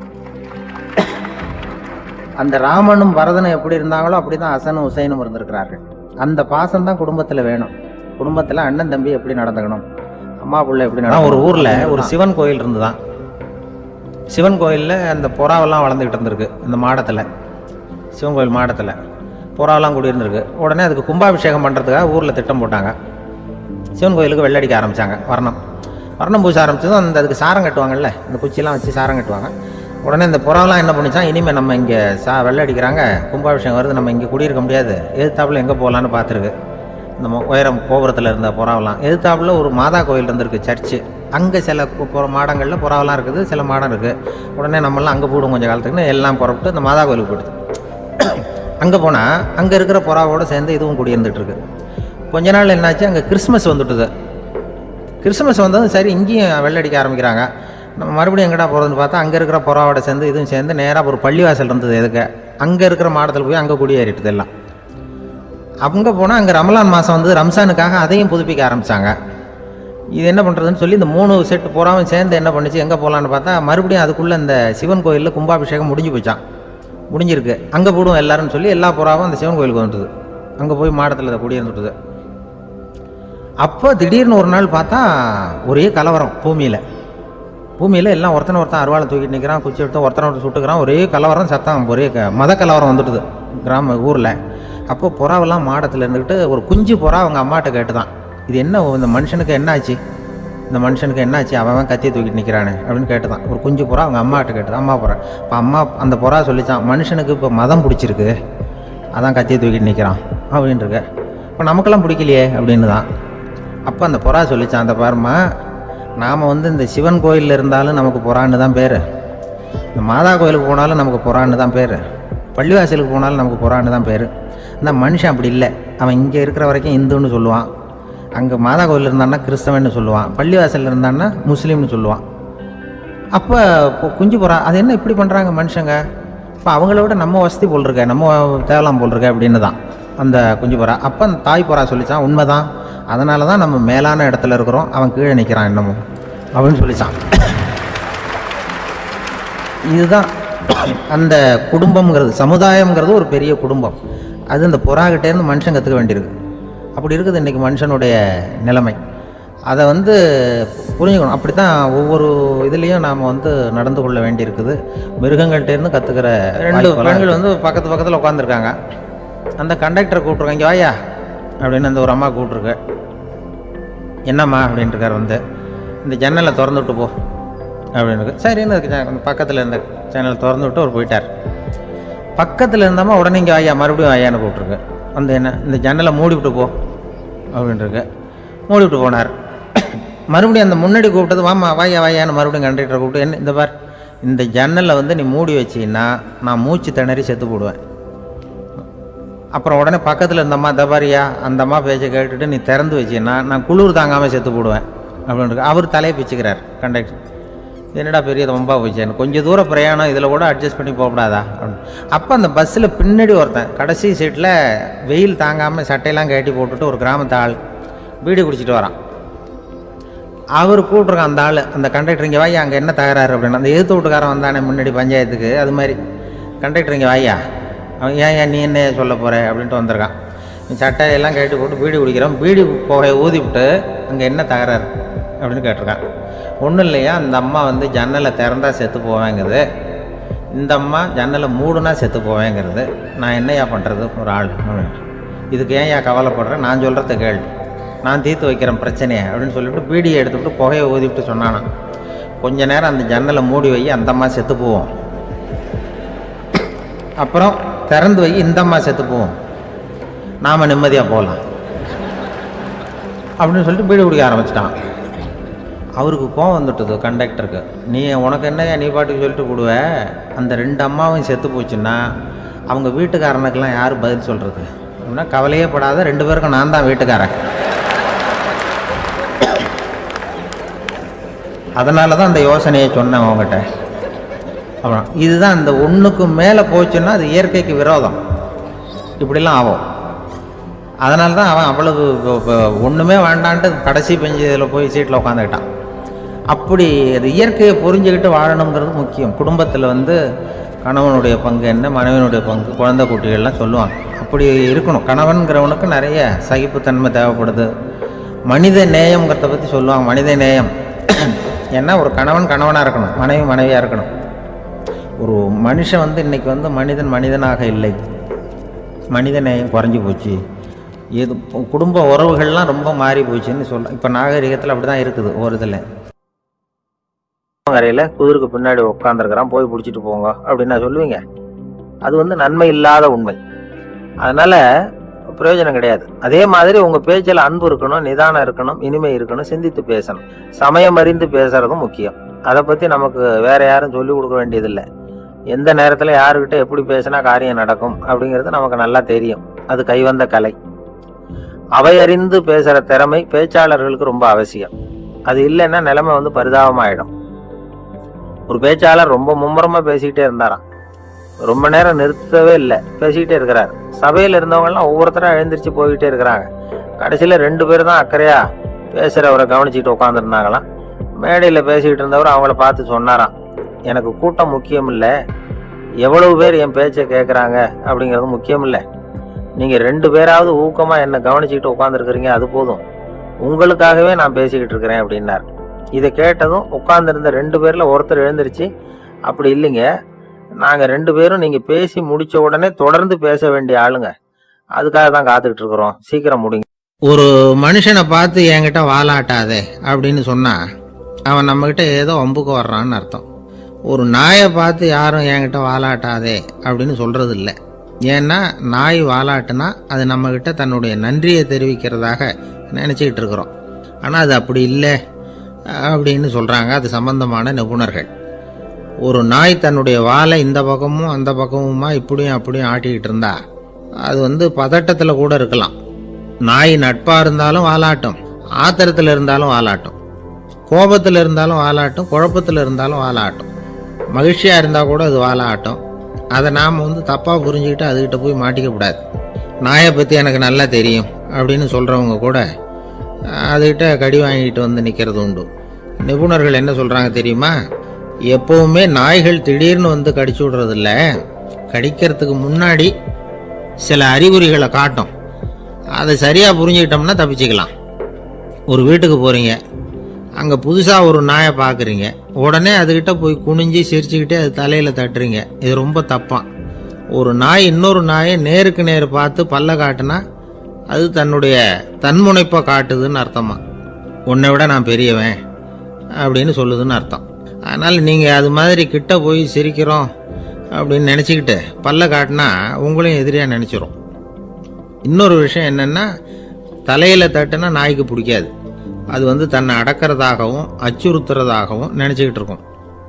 Speaker 2: அந்த ராமனும் பரதனும் எப்படி இருந்தாங்களோ அப்படி தான் ஹசனும் ஹுசைனும் இருந்திருக்கிறார்கள். அந்த பாசம் தான் குடும்பத்தில் வேணும். குடும்பத்தில் அண்ணன் தம்பி எப்படி நடந்துக்கணும், அம்மா பிள்ளை எப்படி நடக்கணும். ஒரு ஊரில் ஒரு சிவன் கோயில் இருந்துதான். சிவன் கோயிலில் அந்த புறாவெல்லாம் வளர்ந்துக்கிட்டு இருந்திருக்கு. அந்த மாடத்தில், சிவன் கோயில் மாடத்தில் புறாவெல்லாம் குடியிருந்திருக்கு. உடனே அதுக்கு கும்பாபிஷேகம் பண்ணுறதுக்காக ஊரில் திட்டம் போட்டாங்க. சிவன் கோயிலுக்கு வெள்ளடிக்க ஆரம்பித்தாங்க. வர்ணம் வர்ணம் பூச ஆரம்பிச்சதும் அந்த அதுக்கு சாரம் கட்டுவாங்கல்ல, இந்த குச்சியெல்லாம் வச்சு சாரம் கட்டுவாங்க. உடனே இந்த புறாவெல்லாம் என்ன பண்ணிச்சான், இனிமேல் நம்ம இங்கே சா வெள்ளை அடிக்கிறாங்க, கும்பாபிஷேகம் வருது, நம்ம இங்கே குடியிருக்க முடியாது, எதிர்த்தாப்புல எங்கே போகலான்னு பார்த்துருக்கு. நம்ம உயரம் கோபுரத்தில் இருந்த புறாவெல்லாம் எதிர்த்தாப்புல ஒரு மாதா கோயில் இருந்திருக்கு, சர்ச்சு. அங்கே சில மாடங்களில் புறாவெல்லாம் இருக்குது, சில மாடம் இருக்குது. உடனே நம்மளாம் அங்கே போடும் கொஞ்சம் காலத்துக்குன்னு எல்லாம் புறப்பட்டு இந்த மாதா கோயிலுக்கு போயிடுது. அங்கே போனால் அங்கே இருக்கிற புறாவோடு சேர்ந்து இதுவும் குடியிருந்துட்டுருக்கு. கொஞ்ச நாள் என்னாச்சு, அங்கே கிறிஸ்மஸ் வந்துட்டுது. கிறிஸ்மஸ் வந்ததும் சரி இங்கேயும் வெள்ளடிக்க ஆரம்பிக்கிறாங்க. நம்ம மறுபடியும் எங்கடா போகிறதுன்னு பார்த்தா அங்கே இருக்கிற புறாவோட சேர்ந்து இதுவும் சேர்ந்து நேராக ஒரு பள்ளிவாசல் இருந்தது. எதுக்கு அங்கே இருக்கிற மாடத்தில் போய் அங்கே குடியேறிட்டுது எல்லாம். அங்கே போனால் அங்கே ரமலான் மாதம் வந்து ரம்ஜானுக்காக அதையும் புதுப்பிக்க ஆரம்பித்தாங்க. இது என்ன பண்ணுறதுன்னு சொல்லி இந்த மூணு செட்டு புறாவும் சேர்ந்து என்ன பண்ணுச்சு, எங்கே போகலான்னு பார்த்தா மறுபடியும் அதுக்குள்ளே இந்த சிவன் கோயிலில் கும்பாபிஷேகம் முடிஞ்சு போச்சான். முடிஞ்சிருக்கு, அங்கே போடுவோம் எல்லாருன்னு சொல்லி எல்லா புறாவும் அந்த சிவன் கோயிலுக்கு வந்துட்டுது. அங்கே போய் மாடத்தில் குடியிருந்துட்டுது. அப்போ திடீர்னு ஒரு நாள் பார்த்தா ஒரே கலவரம் பூமியில். பூமியில் எல்லாம் ஒருத்தனை ஒருத்தன் அருவாளை தூக்கிட்டு நிற்கிறான், குச்சி எடுத்து ஒருத்தனை ஒருத்தர் சுட்டுக்கிறான். ஒரே கலவரம், சத்தம், ஒரே க மத கலவரம் வந்துட்டுது கிராம ஊரில். அப்போ புறாவெல்லாம் மாடத்தில் இருந்துக்கிட்டு ஒரு குஞ்சு புறா அவங்க அம்மாட்ட கேட்டு தான், இது என்ன இந்த மனுஷனுக்கு என்ன ஆச்சு, இந்த மனுஷனுக்கு என்ன ஆச்சு, அவன் கத்தியை தூக்கிட்டு நிற்கிறானே அப்படின்னு கேட்டுதான். ஒரு குஞ்சு புறா அவங்க அம்மாட்ட கேட்டுதான், அம்மா புறா. இப்போ அம்மா அந்த புறா சொல்லிச்சான், மனுஷனுக்கு இப்போ மதம் பிடிச்சிருக்கு, அதான் கத்தியை தூக்கிட்டு நிற்கிறான் அப்படின்ட்டுருக்கு. இப்போ நமக்கெல்லாம் பிடிக்கலையே அப்படின்னு தான். அப்போ அந்த புறா சொல்லிச்சான், அந்த பாருமா, நாம் வந்து இந்த சிவன் கோயிலில் இருந்தாலும் நமக்கு புறான்னு தான் பேர், இந்த மாதா கோயிலுக்கு போனாலும் நமக்கு புறான்னு தான் பேர், பள்ளிவாசலுக்கு போனாலும் நமக்கு புறான்னு தான் பேர். இந்த மனுஷன் அப்படி இல்லை, அவன் இங்கே இருக்கிற வரைக்கும் இந்துன்னு சொல்லுவான், அங்கே மாதா கோயில் இருந்தான்னா கிறிஸ்தவன்னு சொல்லுவான், பள்ளிவாசலில் இருந்தான்னா முஸ்லீம்னு சொல்லுவான். அப்போ குஞ்சு புறா அது என்ன இப்படி பண்ணுறாங்க மனுஷங்க, இப்போ அவங்கள விட நம்ம வசதி போல் இருக்க, நம்ம தேவலாம் போல் இருக்க அப்படின்னு தான் அந்த குஞ்சு புறா. அப்போ அந்த தாய் புறா சொல்லிச்சான், உண்மைதான், அதனால தான் நம்ம மேலான இடத்துல இருக்கிறோம், அவன் கீழே நிற்கிறான் இன்னமும் அப்படின்னு சொல்லிச்சான். இதுதான் அந்த குடும்பம்ங்கிறது, சமுதாயம்ங்கிறது ஒரு பெரிய குடும்பம். அது இந்த புறாகிட்டேருந்து மனுஷன் கற்றுக்க வேண்டியிருக்கு. அப்படி இருக்குது இன்றைக்கி மனுஷனுடைய நிலைமை. அதை வந்து புரிஞ்சுக்கணும். அப்படி தான் ஒவ்வொரு இதுலேயும் நாம் வந்து நடந்து கொள்ள வேண்டியிருக்குது. மிருகங்கள்கிட்டேருந்து கற்றுக்கிற ரெண்டு பெண்கள் வந்து பக்கத்து பக்கத்தில் உட்காந்துருக்காங்க. அந்த கண்டக்டரை கூப்பிட்ருக்காங்க, இங்கே வாயா அப்படின்னு அந்த ஒரு அம்மா கூப்பிட்ருக்கு. என்னம்மா அப்படின்ட்டுருக்கார் வந்து, இந்த ஜன்னலை திறந்து விட்டு போ அப்படின்னு. சரின்னு அதுக்கு பக்கத்தில் இருந்த ஜன்னலை திறந்து விட்டு அவர் போயிட்டார். பக்கத்தில் இருந்தம்மா உடனே இங்கே வாயா மறுபடியும் வாயான்னு கூப்பிட்ருக்கு. வந்து என்ன, இந்த ஜன்னலை மூடி விட்டு போ அப்படின்ட்டுருக்கு. மூடி விட்டு போனார். மறுபடியும் அந்த முன்னாடி கூப்பிட்டது, வாமா வாயா வாயான்னு மறுபடியும் கண்டக்டரை கூப்பிட்டு, என்ன இந்த பார், இந்த ஜன்னலை வந்து நீ மூடி வச்சின்னா நான் மூச்சு திணறி செத்து போடுவேன். அப்புறம் உடனே பக்கத்தில் இருந்தம்மா, தபாரியா அந்த அம்மா பேச்சை கேட்டுட்டு நீ திறந்து வச்சின்னா நான் குளிர் தாங்காமல் செத்து போடுவேன் அப்படின்ட்டு. அவர் தலையை பிச்சுக்கிறார் கண்டக்டர். என்னடா பெரிய ரொம்ப போச்சேன்னு, கொஞ்சம் தூரம் பிரயாணம், இதில் கூட அட்ஜஸ்ட் பண்ணி போகக்கூடாதா அப்படின்னு. அப்போ அந்த பஸ்ஸில் பின்னாடி ஒருத்தன் கடைசி சீட்டில் வெயில் தாங்காமல் சட்டையெல்லாம் கட்டி போட்டுட்டு ஒரு கிராமத்து ஆள் பீடி குடிச்சிட்டு வரான். அவர் கூப்பிட்ருக்கான் அந்த ஆள், அந்த கண்டக்டர், இங்கே வாயா அங்கே என்ன தகராறு அப்படின்னு. அந்த எதிர்த்து வீட்டுக்காரன் வந்தானே முன்னாடி பஞ்சாயத்துக்கு, அது மாதிரி கண்டக்டர் இங்கே வாயா, அவன் ஏன் ஏன் நீ என்ன சொல்ல போகிற அப்படின்ட்டு வந்திருக்கான். நீ சட்டையெல்லாம் கட்டி போட்டு பீடி குடிக்கிறான், பீடி புகையை ஊதி விட்டு அங்கே என்ன தகராறு அப்படின்னு கேட்டிருக்கான். ஒன்றும் இல்லையா, அந்த அம்மா வந்து ஜன்னலை திறந்தா செத்து போவேங்கிறது, இந்த அம்மா ஜன்னலை மூடுனா செத்து போவேங்கிறது, நான் என்னையா பண்ணுறது ஒரு ஆள், இதுக்கு ஏன் ஏன் கவலைப்படுறேன், நான் சொல்கிறத கேள், நான் தீர்த்து வைக்கிறேன் பிரச்சனையை அப்படின்னு சொல்லிவிட்டு பீடியை எடுத்துவிட்டு புகையை ஊதிவிட்டு சொன்னானா, கொஞ்ச நேரம் அந்த ஜன்னலை மூடி வை, அந்த அம்மா செத்து போவோம், அப்புறம் திறந்து வை, இந்த அம்மா செத்து போவோம், நாம் நிம்மதியாக போகலாம் அப்படின்னு சொல்லிட்டு பீடி குடிக்க ஆரம்பிச்சிட்டான். அவருக்கு கோவம் வந்துட்டுது கண்டக்டருக்கு. நீ உனக்கு என்னையா நீ பாட்டுக்கு சொல்லிட்டு கொடுவ, அந்த ரெண்டு அம்மாவும் செத்து போச்சுன்னா அவங்க வீட்டுக்காரனுக்கெல்லாம் யார் பதில் சொல்கிறது அப்படின்னா, கவலையே படாத, ரெண்டு பேருக்கும் நான் தான் வீட்டுக்காரன், அதனால தான் அந்த யோசனையை சொன்னேன் அவங்ககிட்ட. அப்புறம் இதுதான், இந்த ஒன்றுக்கு மேலே போச்சுன்னா அது இயற்கைக்கு விரோதம், இப்படிலாம் ஆகும். அதனால தான் அவன் அவ்வளவு ஒன்றுமே வேண்டான்ட்டு கடைசி பெஞ்சு இதில் போய் சீட்டில் உட்காந்துக்கிட்டான். அப்படி அது இயற்கையை புரிஞ்சுக்கிட்டு வாழணுங்கிறது முக்கியம். குடும்பத்தில் வந்து கணவனுடைய பங்கு என்ன, மனைவினுடைய பங்கு, குழந்தை குட்டிகள்லாம் சொல்லுவாங்க, அப்படி இருக்கணும். கணவன்கிறவனுக்கு நிறைய சகிப்புத்தன்மை தேவைப்படுது. மனித நேயம்ங்கிறத பற்றி சொல்லுவாங்க, மனித நேயம். ஏன்னா ஒரு கணவன் கணவனாக இருக்கணும், மனைவி மனைவியாக இருக்கணும். ஒரு மனுஷன் வந்து இன்றைக்கி வந்து மனிதன் மனிதனாக இல்லை, மனித நேயம் குறைஞ்சி போச்சு, எது குடும்ப உறவுகள்லாம் ரொம்ப மாறி போச்சுன்னு சொல்ல. இப்போ நாகரிகத்தில் அப்படி தான் இருக்குது. ஒரு இதில்
Speaker 1: கரையில் குதிருக்கு பின்னாடி உட்காந்துருக்கிறான், போய் பிடிச்சிட்டு போங்க அப்படின்னு நான் சொல்லுவீங்க. அது வந்து நன்மை இல்லாத உண்மை, அதனால பிரயோஜனம் கிடையாது. அதே மாதிரி உங்க பேச்சில் அன்பு இருக்கணும், நிதானம் இருக்கணும், இனிமை இருக்கணும், சிந்தித்து பேசணும், சமயம் அறிந்து பேசுறதும் முக்கியம். அதை பற்றி நமக்கு வேற யாரும் சொல்லிக் கொடுக்க வேண்டியதில்லை. எந்த நேரத்தில் யாருக்கிட்ட எப்படி பேசினா காரியம் நடக்கும் அப்படிங்கிறது நமக்கு நல்லா தெரியும். அது கைவந்த கலை. அவை அறிந்து பேசுகிற திறமை பேச்சாளர்களுக்கு ரொம்ப அவசியம். அது இல்லைன்னா நிலைமை வந்து பரிதாபமாயிடும். ஒரு பேச்சாளர் ரொம்ப மும்முரமாக பேசிக்கிட்டே இருந்தாராம், ரொம்ப நேரம் நிறுத்தவே இல்லை, பேசிக்கிட்டே இருக்கிறார். சபையில் இருந்தவங்கலாம் ஒவ்வொருத்தரும் எழுந்திரிச்சு போய்கிட்டே இருக்கிறாங்க. கடைசியில் ரெண்டு பேர் தான் அக்கறையா பேசுகிறவரை கவனிச்சுக்கிட்டு உட்காந்துருந்தாங்களாம். மேடையில் பேசிக்கிட்டு இருந்தவர் அவங்கள பார்த்து சொன்னாராம், எனக்கு கூட்டம் முக்கியம் இல்லை, எவ்வளவு பேர் என் பேச்சை கேட்குறாங்க அப்படிங்கிறது முக்கியம் இல்லை. நீங்கள் ரெண்டு பேராவது ஊக்கமாக என்னை கவனிச்சுக்கிட்டு உட்காந்துருக்குறீங்க, அது போதும். உங்களுக்காகவே நான் பேசிக்கிட்டு இருக்கிறேன் அப்படின்னார். இதை கேட்டதும் உட்காந்துருந்த ரெண்டு பேரில் ஒருத்தர் எழுந்திருச்சு, அப்படி இல்லைங்க, நாங்கள் ரெண்டு பேரும் நீங்கள் பேசி முடித்த உடனே தொடர்ந்து பேச வேண்டிய ஆளுங்க, அதுக்காக தான் காத்துக்கிட்டு இருக்கிறோம், சீக்கிரம் முடிங்க.
Speaker 2: ஒரு மனுஷனை பார்த்து என்கிட்ட வாலாட்டாதே அப்படின்னு சொன்னால் அவன் நம்மக்கிட்ட ஏதோ வம்புக்கு வர்றான்னு அர்த்தம். ஒரு நாயை பார்த்து யாரும் என்கிட்ட வாலாட்டாதே அப்படின்னு சொல்கிறது இல்லை. ஏன்னா நாய் வாலாட்டுனா அது நம்மக்கிட்ட தன்னுடைய நன்றியை தெரிவிக்கிறதாக நினச்சிக்கிட்டு இருக்கிறோம். ஆனால் அது அப்படி இல்லை அப்படின்னு சொல்கிறாங்க அது சம்பந்தமான நிபுணர்கள். ஒரு நாய் தன்னுடைய வாலை இந்த பக்கமும் அந்த பக்கமுமா இப்படியும் அப்படியும் ஆட்டிக்கிட்டு இருந்தா அது வந்து பதட்டத்தில் கூட இருக்கலாம். நாய் நட்பாக இருந்தாலும் வாலாட்டும், ஆத்திரத்தில் இருந்தாலும் வாலாட்டும், கோபத்தில் இருந்தாலும் வாலாட்டும், குழப்பத்தில் இருந்தாலும் வாலாட்டும், மகிழ்ச்சியாக இருந்தால் கூட அது வாலாட்டும். அதை நாம் வந்து தப்பாக புரிஞ்சுக்கிட்டு அதுக்கிட்ட போய் மாட்டிக்கக்கூடாது. நாயை பற்றி எனக்கு நல்லா தெரியும் அப்படின்னு சொல்கிறவங்க கூட அதுக்கிட்ட கடி வாங்கிட்டு வந்து நிற்கிறது உண்டு. நிபுணர்கள் என்ன சொல்கிறாங்க தெரியுமா? எப்போவுமே நாய்கள் திடீர்னு வந்து கடிச்சு விடுறதில்ல, கடிக்கிறதுக்கு முன்னாடி சில அறிகுறிகளை காட்டும். அதை சரியாக புரிஞ்சுக்கிட்டோம்னா தப்பிச்சுக்கலாம். ஒரு வீட்டுக்கு போகிறீங்க, அங்கே புதுசாக ஒரு நாயை பார்க்குறீங்க, உடனே அதுக்கிட்ட போய் குனிஞ்சு சிரிச்சுக்கிட்டே அது தலையில் தட்டுறீங்க. இது ரொம்ப தப்பான். ஒரு நாய் இன்னொரு நாயை நேருக்கு நேர் பார்த்து பல்ல காட்டுனா அது தன்னுடைய தன்முனைப்பை காட்டுதுன்னு அர்த்தமா. உன்னை விட நான் பெரியவன் அப்படின்னு சொல்லுதுன்னு அர்த்தம். அதனால் நீங்கள் அது மாதிரி கிட்ட போய் சிரிக்கிறோம் அப்படின்னு நினச்சிக்கிட்டு பல்ல காட்டினா உங்களையும் எதிரியாக நினச்சிரும். இன்னொரு விஷயம் என்னென்னா, தலையில் தட்டுனா நாய்க்கு பிடிக்காது. அது வந்து தன்னை அடக்கிறதாகவும் அச்சுறுத்துறதாகவும் நினச்சிக்கிட்டு இருக்கும்.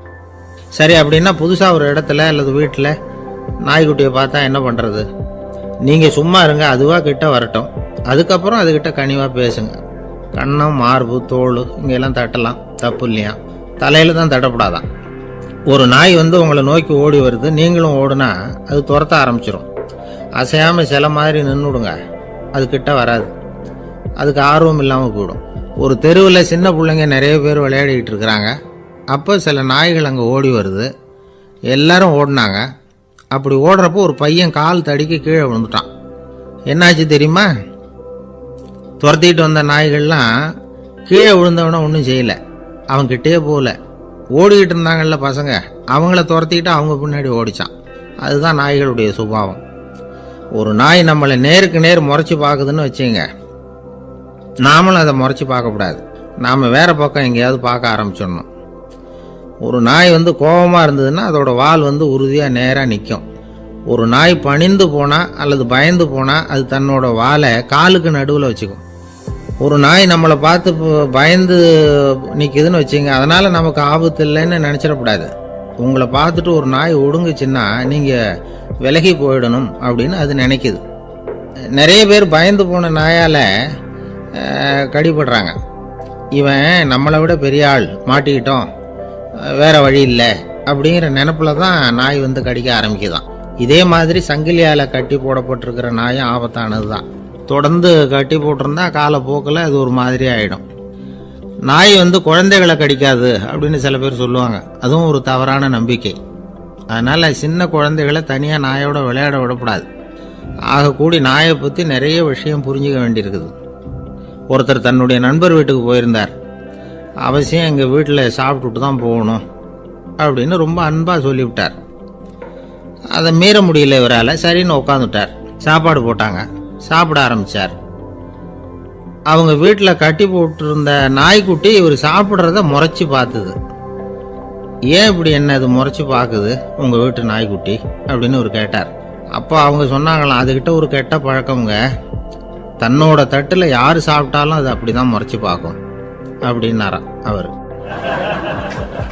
Speaker 2: சரி, அப்படின்னா புதுசாக ஒரு இடத்துல அல்லது வீட்டில் நாய்க்குட்டியை பார்த்தா என்ன பண்ணுறது? நீங்கள் சும்மா இருங்க, அதுவாக கிட்ட வரட்டும், அதுக்கப்புறம் அதுக்கிட்ட கனிவாக பேசுங்க. கன்னம், மார்பு, தோல் இங்கெல்லாம் தட்டலாம், தப்பு இல்லையா? தலையில் தான் தட்டப்படாதான். ஒரு நாய் வந்து உங்களை நோக்கி ஓடி வருது, நீங்களும் ஓடுனா அது துரத்த ஆரம்பிச்சிடும். அசையாமல் சில மாதிரி நின்றுடுங்க, அது கிட்ட வராது, அதுக்கு ஆர்வம் இல்லாமல் போயிடும். ஒரு தெருவில் சின்ன பிள்ளைங்க நிறைய பேர் விளையாடிக்கிட்டு இருக்கிறாங்க. அப்போ சில நாய்கள் அங்கே ஓடி வருது. எல்லாரும் ஓடினாங்க. அப்படி ஓடுறப்போ ஒரு பையன் கால் தடிக்க கீழே விழுந்துட்டான். என்னாச்சு தெரியுமா? துரத்திட்டு வந்த நாய்கள்லாம் கீழே விழுந்தவன ஒன்றும் செய்யலை, அவன்கிட்டே போகல. ஓடிக்கிட்டு இருந்தாங்கல்ல பசங்க, அவங்கள துரத்திக்கிட்டு அவங்க பின்னாடி ஓடிச்சான். அதுதான் நாய்களுடைய சுபாவம். ஒரு நாய் நம்மளை நேருக்கு நேர் முறைச்சி பார்க்குதுன்னு வச்சுங்க, நாமளும் அதை முறைச்சி பார்க்கக்கூடாது. நாம் வேற பக்கம் எங்கேயாவது பார்க்க ஆரம்பிச்சிடணும். ஒரு நாய் வந்து கோபமாக இருந்ததுன்னா அதோட வால் வந்து உறுதியாக நேராக நிற்கும். ஒரு நாய் பணிந்து போனால் அல்லது பயந்து போனால் அது தன்னோட வாலை காலுக்கு நடுவில் வச்சுக்கும். ஒரு நாய் நம்மளை பார்த்து பயந்து நிற்குதுன்னு வச்சுங்க, அதனால் நமக்கு ஆபத்து இல்லைன்னு நினச்சிடக்கூடாது. உங்களை பார்த்துட்டு ஒரு நாய் ஒடுங்குச்சுன்னா நீங்கள் விலகி போயிடணும் அப்படின்னு அது நினைக்குது. நிறைய பேர் பயந்து போன நாயால் கடிபடுறாங்க. இவன் நம்மளை விட பெரிய ஆள், மாட்டிக்கிட்டோம், வேற வழி இல்லை அப்படிங்கிற நினப்பில் தான் நாய் வந்து கடிக்க ஆரம்பிக்குதான். இதே மாதிரி சங்கிலியால் கட்டி போடப்பட்டிருக்கிற நாயும் ஆபத்தானது தான். தொடர்ந்து கட்டி போட்டிருந்தா காலப்போக்கில் அது ஒரு மாதிரி ஆகிடும். நாய் வந்து குழந்தைகளை கடிக்காது அப்படின்னு சில பேர் சொல்லுவாங்க. அதுவும் ஒரு தவறான நம்பிக்கை. அதனால் சின்ன குழந்தைகளை தனியாக நாயோட விளையாட விடக்கூடாது. ஆக கூடி நாயை பற்றி நிறைய விஷயம் புரிஞ்சுக்க வேண்டியிருக்குது. ஒருத்தர் தன்னுடைய நண்பர் வீட்டுக்கு போயிருந்தார். அவசியம் எங்கள் வீட்டில் சாப்பிட்டுட்டு தான் போகணும் அப்படின்னு ரொம்ப அன்பாக சொல்லிவிட்டார். அதை மீற முடியல இவரால். சரின்னு உட்காந்துட்டார். சாப்பாடு போட்டாங்க, சாப்பிட ஆரம்பித்தார். அவங்க வீட்டில் கட்டி போட்டிருந்த நாய்க்குட்டி இவர் சாப்பிட்றத முறைச்சி பார்த்துது. ஏன் இப்படி என்ன இது முறைச்சி பார்க்குது உங்கள் வீட்டு நாய்க்குட்டி அப்படின்னு அவர் கேட்டார். அப்போ அவங்க சொன்னாங்களாம், அதுக்கிட்ட ஒரு கெட்ட பழக்கம்ங்க, தன்னோட தட்டில் யார் சாப்பிட்டாலும் அது அப்படி தான் முறைச்சி பார்க்கும் அப்படின்னாராம் அவர்.